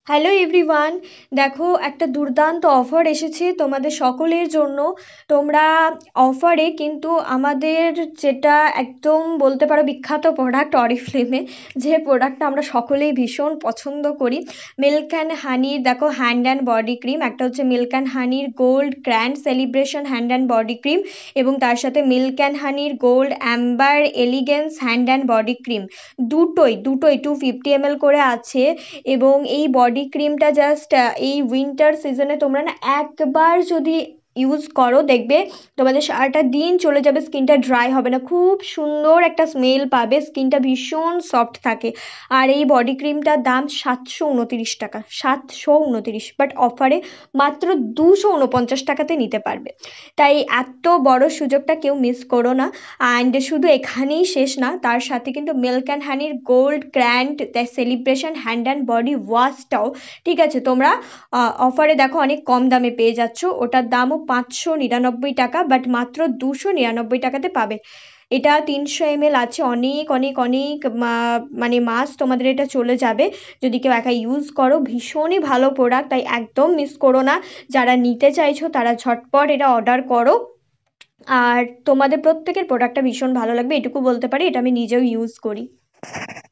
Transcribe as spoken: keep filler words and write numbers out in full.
Hello everyone, দেখো একটা দুর্দান্ত অফার এসেছে তোমাদের সকলের জন্য। তোমরা অফারে কিন্তু আমাদের যেটা একদম বলতে পারো বিখ্যাত প্রোডাক্ট অরিফ্লেমে, যে প্রোডাক্টটা আমরা সকলেই ভীষণ পছন্দ করি, মিল্ক অ্যান্ড হানির দেখো হ্যান্ড অ্যান্ড বডি ক্রিম। একটা হচ্ছে মিল্ক অ্যান্ড হানির gold grand celebration hand and body cream, এবং তার সাথে মিল্ক অ্যান্ড হানির gold amber elegance hand and body cream. দুটোই দুটোই টু ফিফটি এম এল করে আছে। এবং এই বডি ক্রিমটা জাস্ট এই উইন্টার সিজনে তোমরা না একবার যদি ইউজ করো, দেখবে তোমাদের সারাটা দিন চলে যাবে, স্কিনটা ড্রাই হবে না, খুব সুন্দর একটা স্মেল পাবে, স্কিনটা ভীষণ সফট থাকে। আর এই বডি ক্রিমটার দাম সাতশো উনতিরিশ টাকা, সাতশো উনতিরিশ, বাট অফারে মাত্র দুশো উনপঞ্চাশ টাকাতে নিতে পারবে। তাই এত বড় সুযোগটা কেউ মিস করো না। অ্যান্ড শুধু এখানেই শেষ না, তার সাথে কিন্তু মিল্ক অ্যান্ড হানির gold grand the celebration hand and body ওয়াশটাও ঠিক আছে তোমরা অফারে দেখো অনেক কম দামে পেয়ে যাচ্ছ। ওটার দামও পাঁচশো নিরানব্বই টাকা, বাট মাত্র দুশো নিরানব্বই টাকাতে পাবে। এটা তিনশো এম এল আছে, অনেক অনেক অনেক মা- মানে মাস তোমাদের এটা চলে যাবে যদি কেউ একা ইউজ করো। ভীষণই ভালো প্রোডাক্ট, তাই একদম মিস করো না। যারা নিতে চাইছো তারা ঝটপট এটা অর্ডার করো। আর তোমাদের প্রত্যেকের প্রোডাক্টটা ভীষণ ভালো লাগবে, এটুকু বলতে পারি, এটা আমি নিজেও ইউজ করি।